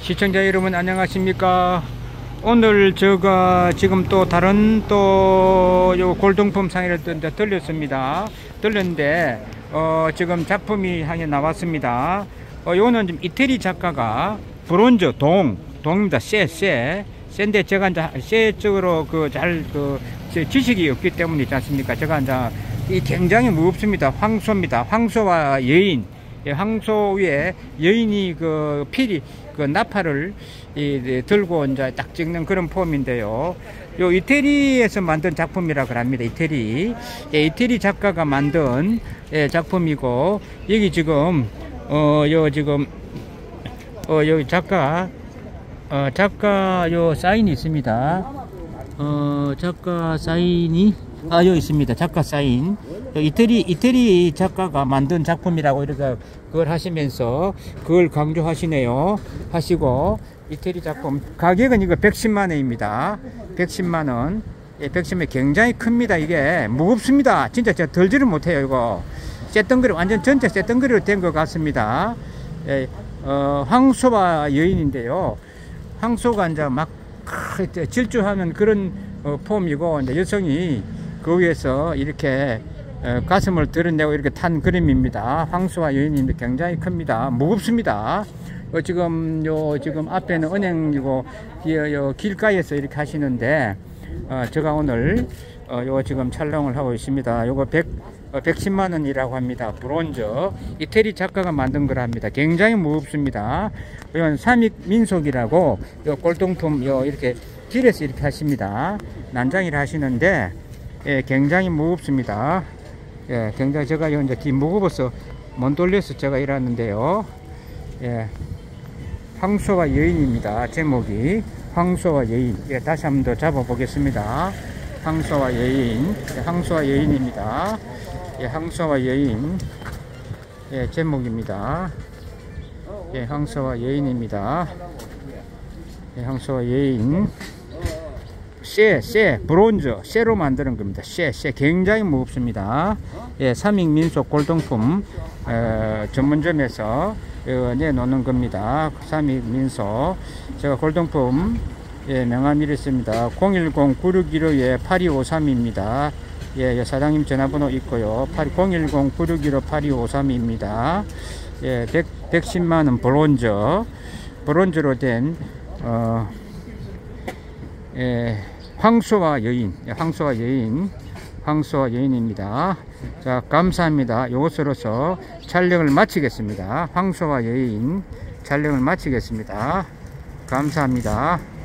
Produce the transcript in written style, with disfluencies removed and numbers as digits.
시청자 여러분 안녕하십니까. 오늘 제가 지금 또 다른 요 골동품 상의를 들렸습니다. 들렸는데 지금 작품이 하나 나왔습니다. 요거는 좀 이태리 작가가 브론즈 동입니다. 쇠인데 제가 이제 쇠 쪽으로 지식이 없기 때문이지 않습니까? 제가 이제 이 굉장히 무겁습니다. 황소입니다. 황소와 여인. 황소 위에 여인이 필이 나팔을 들고 이제 딱 찍는 그런 폼인데요. 요 이태리에서 만든 작품이라 그럽니다. 이태리 작가가 만든 작품이고, 여기 지금 여기 작가 요 사인이 있습니다. 작가 사인이 여기 있습니다. 작가 사인. 이태리 작가가 만든 작품이라고 이렇게 그걸 하시면서 그걸 강조하시네요. 하시고, 이태리 작품 가격은 이거 110만원입니다. 110만원. 110만원 굉장히 큽니다. 이게 무겁습니다. 진짜 제가 덜지를 못해요. 이거 쇠덩거리, 완전 전체 쇠덩거리로 된 것 같습니다. 황소와 여인인데요. 황소가 이제 막 질주하는 그런 폼이고, 이제 여성이 그 위에서 이렇게 가슴을 드러내고 이렇게 탄 그림입니다. 황소와 여인인데 굉장히 큽니다. 무겁습니다. 지금 앞에는 은행이고, 길가에서 이렇게 하시는데, 제가 오늘 지금 촬영을 하고 있습니다. 요거 110만원이라고 합니다. 브론즈. 이태리 작가가 만든 거랍니다. 굉장히 무겁습니다. 이건 삼익민속이라고 골동품 이렇게 길에서 이렇게 하십니다. 난장이를 하시는데, 굉장히 무겁습니다. 굉장히 제가 이제 무거워서 못 돌려서 제가 일하는데요. 황소와 여인입니다. 제목이 황소와 여인. 다시 한번 더 잡아 보겠습니다. 황소와 여인. 황소와 여인입니다. 황소와 여인. 제목입니다. 황소와 여인입니다. 황소와 여인. 브론즈, 쇠로 만드는 겁니다. 쇠 굉장히 무겁습니다. 삼익민속 골동품 전문점에서 내놓는 겁니다. 삼익민속. 제가 골동품 명함이 있습니다. 010-9615-8253입니다. 사장님 전화번호 있고요. 010-9615-8253입니다. 110만원 브론즈로 된 황소와 여인입니다. 자, 감사합니다. 이것으로서 촬영을 마치겠습니다. 황소와 여인 촬영을 마치겠습니다. 감사합니다.